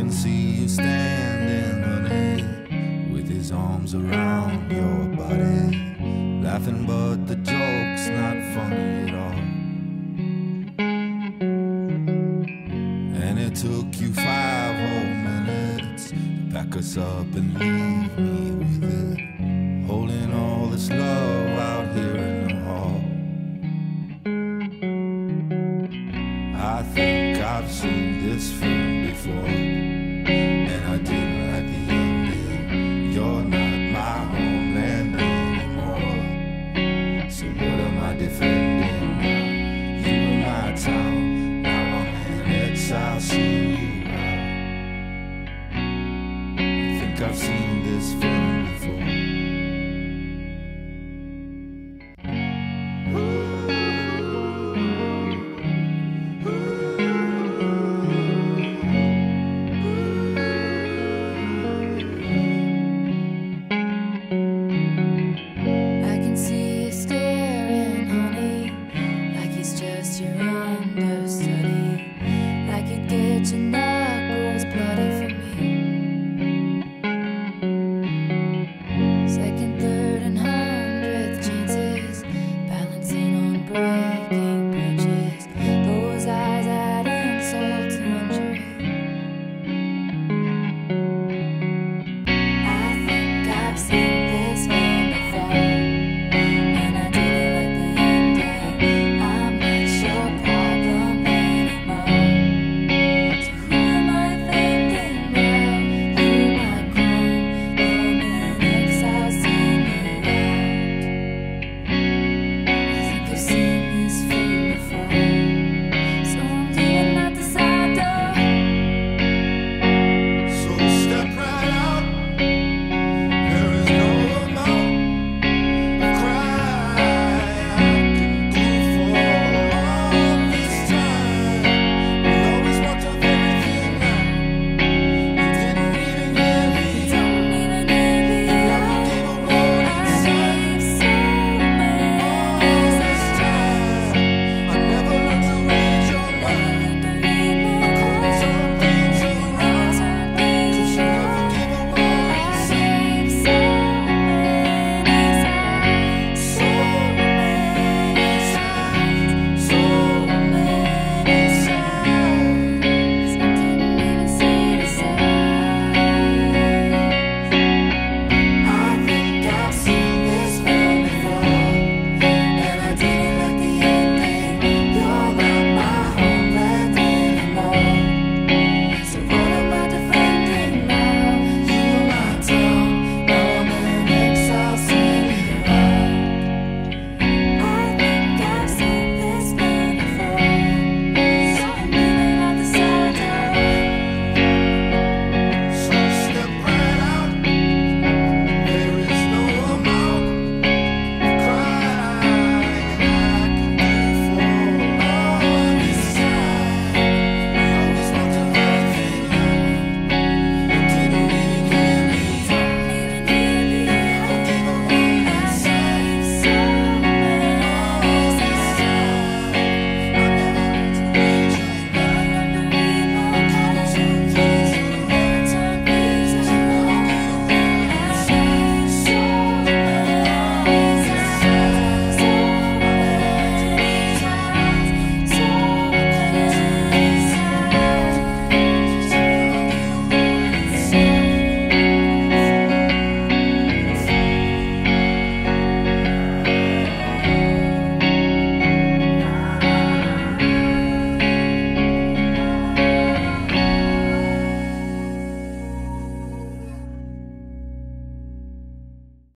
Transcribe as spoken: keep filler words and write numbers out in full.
can see you standing, honey, with his arms around your body, laughing but the joke's not funny at all. And it took you five whole minutes to pack us up and leave me with it, holding all this love out here in the hall. I think I've seen this film before, and I didn't like the ending. You're not my homeland anymore, so what am I defending now? You were my town, now I'm in exile, seeing you out. I think I've seen this film